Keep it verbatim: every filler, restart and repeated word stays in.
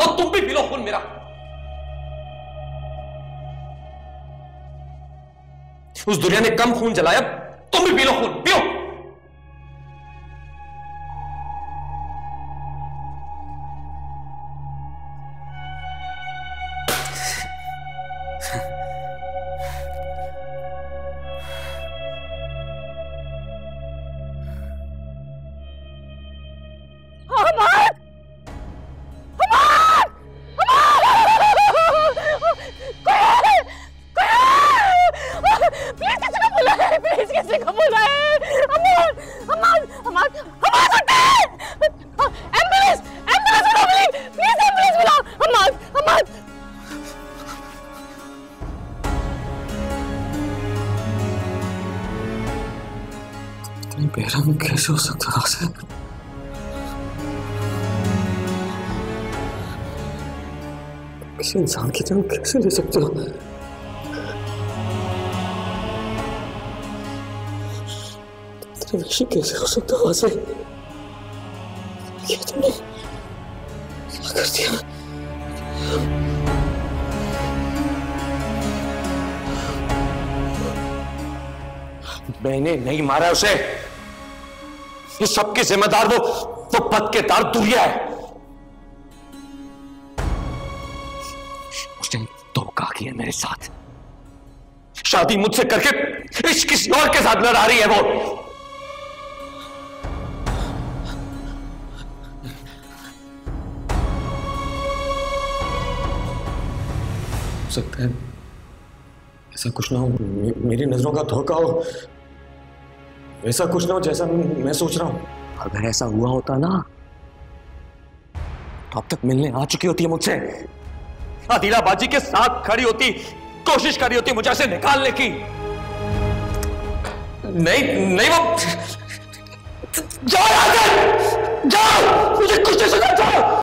चाहो तुम भी पी लो खून मेरा। उस दुनिया ने कम खून जलाया, तुम भी पी लो खून, पियो। बेरंग कैसे हो सकता है आसिफ? किसी इंसान की जान कैसे ले सकते हो? तेरे वैसे कैसे हो सकता है आसिफ? ये तुमने क्या कर दिया? मैंने नहीं मारा उसे। इस सब की जिम्मेदार वो वो पद के तार दुरिया है। उसने धोखा किया मेरे साथ। शादी मुझसे करके इस किसी और के साथ लड़ा रही है वो। हो सकता है ऐसा कुछ ना हो, मेरी नजरों का धोखा हो, ऐसा कुछ ना हो जैसा मैं सोच रहा हूं। अगर ऐसा हुआ होता ना तो अब तक मिलने आ चुकी होती है मुझसे, आदिलाबाजी के साथ खड़ी होती, कोशिश करी होती मुझे ऐसे निकालने की। नहीं नहीं वो जाओ, जाओ, मुझे कुछ नहीं सुना, जाओ।